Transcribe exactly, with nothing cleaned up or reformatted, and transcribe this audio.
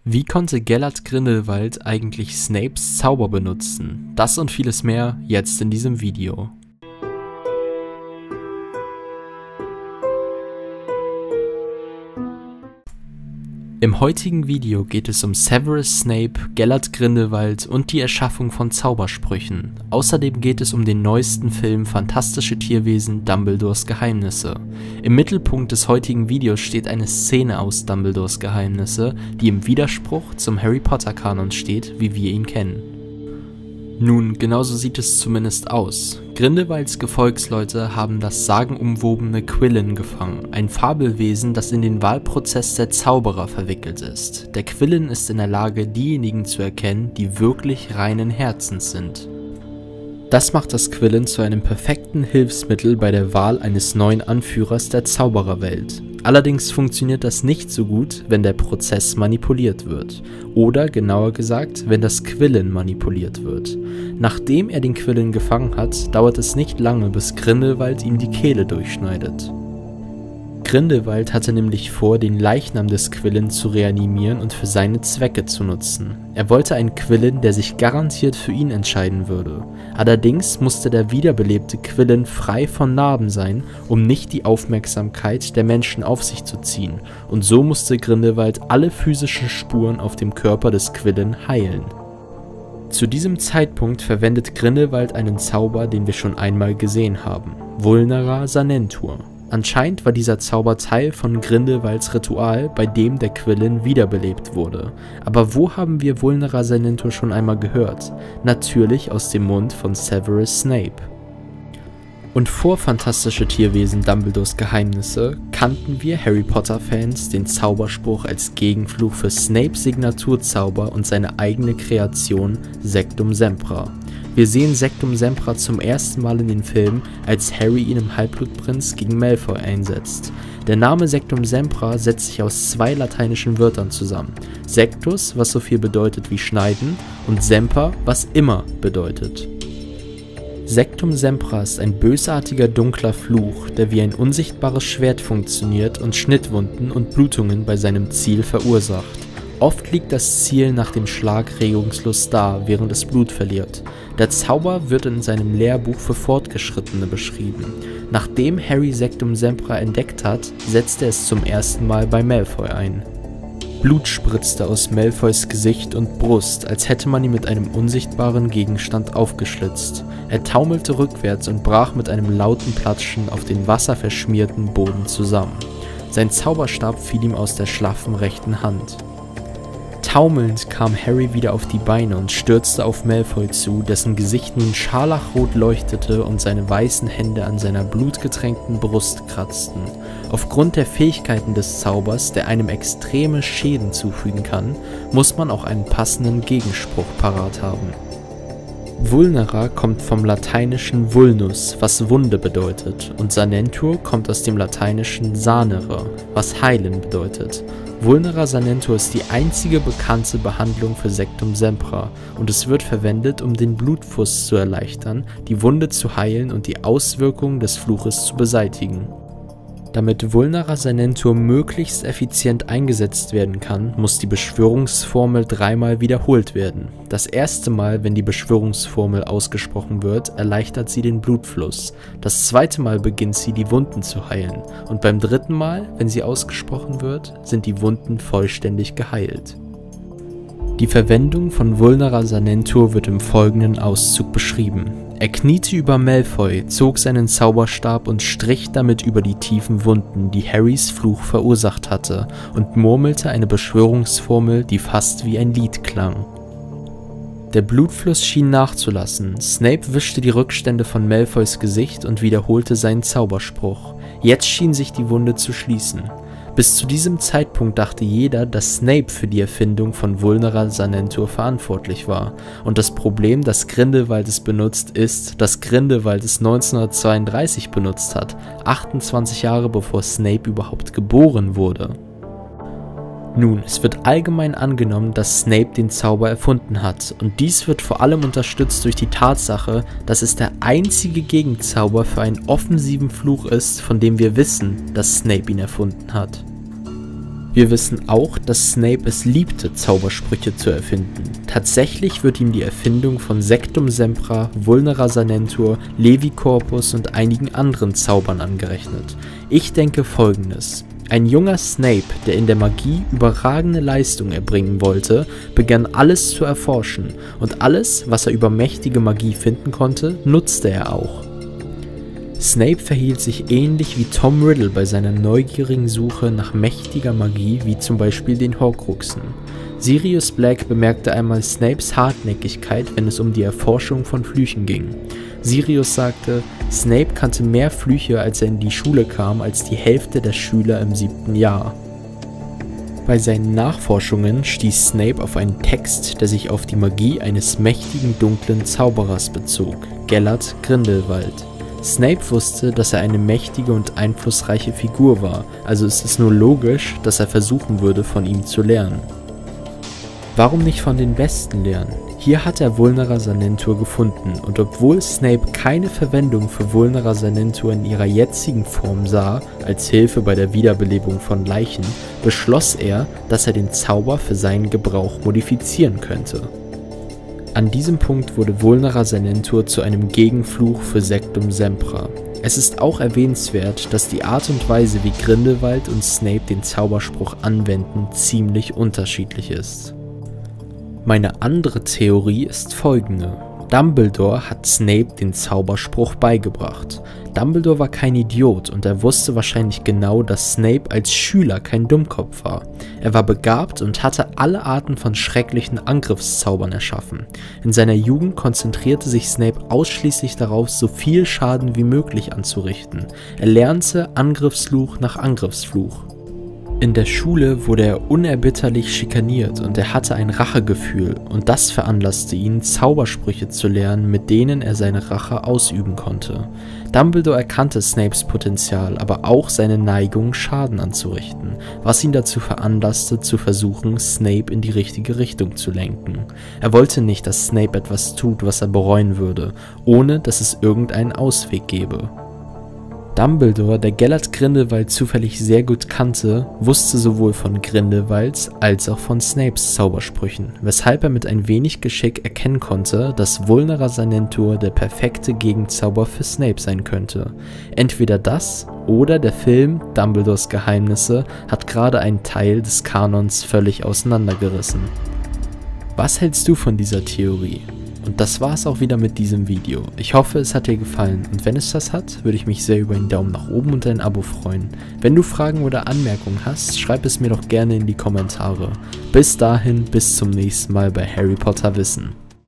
Wie konnte Gellert Grindelwald eigentlich Snapes Zauber benutzen? Das und vieles mehr jetzt in diesem Video. Im heutigen Video geht es um Severus Snape, Gellert Grindelwald und die Erschaffung von Zaubersprüchen. Außerdem geht es um den neuesten Film Fantastische Tierwesen – Dumbledores Geheimnisse. Im Mittelpunkt des heutigen Videos steht eine Szene aus Dumbledores Geheimnisse, die im Widerspruch zum Harry Potter Kanon steht, wie wir ihn kennen. Nun, genauso sieht es zumindest aus. Grindelwalds Gefolgsleute haben das sagenumwobene Quillen gefangen, ein Fabelwesen, das in den Wahlprozess der Zauberer verwickelt ist. Der Quillen ist in der Lage, diejenigen zu erkennen, die wirklich reinen Herzens sind. Das macht das Quillen zu einem perfekten Hilfsmittel bei der Wahl eines neuen Anführers der Zaubererwelt. Allerdings funktioniert das nicht so gut, wenn der Prozess manipuliert wird. Oder genauer gesagt, wenn das Quillen manipuliert wird. Nachdem er den Quillen gefangen hat, dauert es nicht lange, bis Grindelwald ihm die Kehle durchschneidet. Grindelwald hatte nämlich vor, den Leichnam des Quillen zu reanimieren und für seine Zwecke zu nutzen. Er wollte einen Quillen, der sich garantiert für ihn entscheiden würde. Allerdings musste der wiederbelebte Quillen frei von Narben sein, um nicht die Aufmerksamkeit der Menschen auf sich zu ziehen, und so musste Grindelwald alle physischen Spuren auf dem Körper des Quillen heilen. Zu diesem Zeitpunkt verwendet Grindelwald einen Zauber, den wir schon einmal gesehen haben: Vulnera Sanentur. Anscheinend war dieser Zauber Teil von Grindelwalds Ritual, bei dem der Quillen wiederbelebt wurde. Aber wo haben wir Vulnera Sanentur schon einmal gehört? Natürlich aus dem Mund von Severus Snape. Und vor Fantastische Tierwesen – Dumbledores Geheimnisse kannten wir Harry Potter-Fans den Zauberspruch als Gegenfluch für Snapes Signaturzauber und seine eigene Kreation Sectum Sempra. Wir sehen Sectum Sempra zum ersten Mal in den Filmen, als Harry ihn im Halbblutprinz gegen Malfoy einsetzt. Der Name Sectum Sempra setzt sich aus zwei lateinischen Wörtern zusammen: Sectus, was so viel bedeutet wie schneiden, und Semper, was immer bedeutet. Sectum Sempra ist ein bösartiger dunkler Fluch, der wie ein unsichtbares Schwert funktioniert und Schnittwunden und Blutungen bei seinem Ziel verursacht. Oft liegt das Ziel nach dem Schlag regungslos da, während es Blut verliert. Der Zauber wird in seinem Lehrbuch für Fortgeschrittene beschrieben. Nachdem Harry Sectum Sempra entdeckt hat, setzt er es zum ersten Mal bei Malfoy ein. Blut spritzte aus Malfoys Gesicht und Brust, als hätte man ihn mit einem unsichtbaren Gegenstand aufgeschlitzt. Er taumelte rückwärts und brach mit einem lauten Platschen auf den wasserverschmierten Boden zusammen. Sein Zauberstab fiel ihm aus der schlaffen rechten Hand. Taumelnd kam Harry wieder auf die Beine und stürzte auf Malfoy zu, dessen Gesicht nun scharlachrot leuchtete und seine weißen Hände an seiner blutgetränkten Brust kratzten. Aufgrund der Fähigkeiten des Zaubers, der einem extreme Schäden zufügen kann, muss man auch einen passenden Gegenspruch parat haben. Vulnera kommt vom lateinischen vulnus, was Wunde bedeutet, und Sanentur kommt aus dem lateinischen sanere, was heilen bedeutet. Vulnera Sanentur ist die einzige bekannte Behandlung für Sectum Sempra und es wird verwendet, um den Blutfluss zu erleichtern, die Wunde zu heilen und die Auswirkungen des Fluches zu beseitigen. Damit Vulnera Sanentur möglichst effizient eingesetzt werden kann, muss die Beschwörungsformel dreimal wiederholt werden. Das erste Mal, wenn die Beschwörungsformel ausgesprochen wird, erleichtert sie den Blutfluss. Das zweite Mal beginnt sie, die Wunden zu heilen. Und beim dritten Mal, wenn sie ausgesprochen wird, sind die Wunden vollständig geheilt. Die Verwendung von Vulnera Sanentur wird im folgenden Auszug beschrieben. Er kniete über Malfoy, zog seinen Zauberstab und strich damit über die tiefen Wunden, die Harrys Fluch verursacht hatte, und murmelte eine Beschwörungsformel, die fast wie ein Lied klang. Der Blutfluss schien nachzulassen. Snape wischte die Rückstände von Malfoys Gesicht und wiederholte seinen Zauberspruch. Jetzt schien sich die Wunde zu schließen. Bis zu diesem Zeitpunkt dachte jeder, dass Snape für die Erfindung von Vulnera Sanentur verantwortlich war. Und das Problem, das Grindelwald es benutzt, ist, dass Grindelwald es neunzehnhundertzweiunddreißig benutzt hat, achtundzwanzig Jahre bevor Snape überhaupt geboren wurde. Nun, es wird allgemein angenommen, dass Snape den Zauber erfunden hat, und dies wird vor allem unterstützt durch die Tatsache, dass es der einzige Gegenzauber für einen offensiven Fluch ist, von dem wir wissen, dass Snape ihn erfunden hat. Wir wissen auch, dass Snape es liebte, Zaubersprüche zu erfinden. Tatsächlich wird ihm die Erfindung von Sectum Sempra, Vulnera Sanentur, Levicorpus und einigen anderen Zaubern angerechnet. Ich denke Folgendes: Ein junger Snape, der in der Magie überragende Leistung erbringen wollte, begann alles zu erforschen, und alles, was er über mächtige Magie finden konnte, nutzte er auch. Snape verhielt sich ähnlich wie Tom Riddle bei seiner neugierigen Suche nach mächtiger Magie, wie zum Beispiel den Horcruxen. Sirius Black bemerkte einmal Snapes Hartnäckigkeit, wenn es um die Erforschung von Flüchen ging. Sirius sagte, Snape kannte mehr Flüche, als er in die Schule kam, als die Hälfte der Schüler im siebten Jahr. Bei seinen Nachforschungen stieß Snape auf einen Text, der sich auf die Magie eines mächtigen dunklen Zauberers bezog, Gellert Grindelwald. Snape wusste, dass er eine mächtige und einflussreiche Figur war, also ist es nur logisch, dass er versuchen würde, von ihm zu lernen. Warum nicht von den Besten lernen? Hier hat er Vulnera Sanentur gefunden, und obwohl Snape keine Verwendung für Vulnera Sanentur in ihrer jetzigen Form sah, als Hilfe bei der Wiederbelebung von Leichen, beschloss er, dass er den Zauber für seinen Gebrauch modifizieren könnte. An diesem Punkt wurde Vulnera Sanentur zu einem Gegenfluch für Sectum Sempra. Es ist auch erwähnenswert, dass die Art und Weise, wie Grindelwald und Snape den Zauberspruch anwenden, ziemlich unterschiedlich ist. Meine andere Theorie ist folgende: Dumbledore hat Snape den Zauberspruch beigebracht. Dumbledore war kein Idiot und er wusste wahrscheinlich genau, dass Snape als Schüler kein Dummkopf war. Er war begabt und hatte alle Arten von schrecklichen Angriffszaubern erschaffen. In seiner Jugend konzentrierte sich Snape ausschließlich darauf, so viel Schaden wie möglich anzurichten. Er lernte Angriffsfluch nach Angriffsfluch. In der Schule wurde er unerbitterlich schikaniert und er hatte ein Rachegefühl, und das veranlasste ihn, Zaubersprüche zu lernen, mit denen er seine Rache ausüben konnte. Dumbledore erkannte Snapes Potenzial, aber auch seine Neigung, Schaden anzurichten, was ihn dazu veranlasste, zu versuchen, Snape in die richtige Richtung zu lenken. Er wollte nicht, dass Snape etwas tut, was er bereuen würde, ohne dass es irgendeinen Ausweg gäbe. Dumbledore, der Gellert Grindelwald zufällig sehr gut kannte, wusste sowohl von Grindelwalds als auch von Snapes Zaubersprüchen, weshalb er mit ein wenig Geschick erkennen konnte, dass Vulnera Sanentur der perfekte Gegenzauber für Snape sein könnte. Entweder das oder der Film Dumbledores Geheimnisse hat gerade einen Teil des Kanons völlig auseinandergerissen. Was hältst du von dieser Theorie? Und das war's auch wieder mit diesem Video. Ich hoffe, es hat dir gefallen, und wenn es das hat, würde ich mich sehr über einen Daumen nach oben und ein Abo freuen. Wenn du Fragen oder Anmerkungen hast, schreib es mir doch gerne in die Kommentare. Bis dahin, bis zum nächsten Mal bei Harry Potter Wissen.